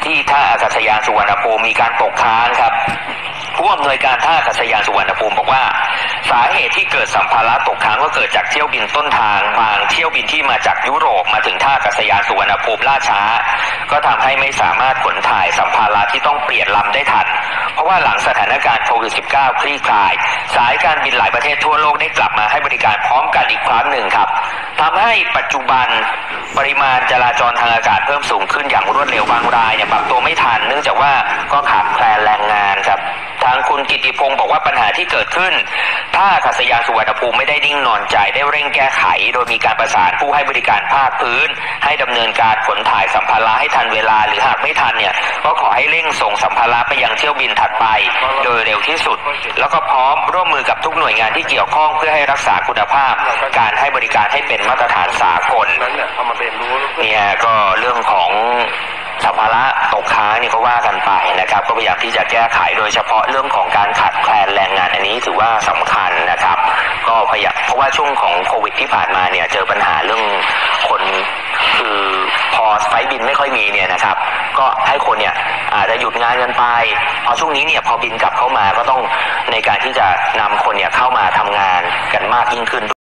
ที่ท่าอากาศยานสุวรรณภูมิมีการตกค้างครับผู้อำนวยการท่าอากาศยานสุวรรณภูมิบอกว่าสาเหตุที่เกิดสัมภาระตกค้างก็เกิดจากเที่ยวบินต้นทางบางเที่ยวบินที่มาจากยุโรปมาถึงท่าอากาศยานสุวรรณภูมิล่าช้าก็ทำให้ไม่สามารถขนถ่ายสัมภาระที่ต้องเปลี่ยนลำได้ทันเพราะว่าหลังสถานการณ์โควิด -19 คลี่คลายสายการบินหลายประเทศทั่วโลกได้กลับมาให้บริการพร้อมกันอีกครั้งหนึ่งครับทำให้ปัจจุบันปริมาณจราจรทางอากาศเพิ่มสูงขึ้นอย่างรวดเร็วบางรายปรับตัวไม่ทันเนื่องจากว่าก็ขาดแคลนแรงงานครับทางคุณกิติพงศ์บอกว่าปัญหาที่เกิดขึ้นท่าอากาศยานสุวรรณภูมิไม่ได้นิ่งนอนใจได้เร่งแก้ไขโดยมีการประสานผู้ให้บริการภาคพื้นให้ดำเนินการขนถ่ายสัมภาระให้ทันเวลาหรือหากไม่ทันก็ขอให้เร่งส่งสัมภาระไปยังเที่ยวบินถัดไปโดยเร็วที่สุดแล้วก็พร้อมร่วมมือกับทุกหน่วยงานที่เกี่ยวข้องเพื่อให้รักษาคุณภาพการให้บริการให้เป็นมาตรฐานสากลเนี่ยก็เรื่องของสัมภาระตกค้างนี่ก็ว่ากันไปนะครับก็พยายามที่จะแก้ไขโดยเฉพาะเรื่องของการขาดแคลนแรงงานอันนี้ถือว่าสำคัญนะครับก็พยายามเพราะว่าช่วงของโควิดที่ผ่านมาเจอปัญหาเรื่องคนคือพอไฟล์บินไม่ค่อยมีนะครับก็ให้คนอาจจะหยุดงานกันไปพอช่วงนี้พอบินกลับเข้ามาก็ต้องในการที่จะนำคนเข้ามาทำงานกันมากยิ่งขึ้น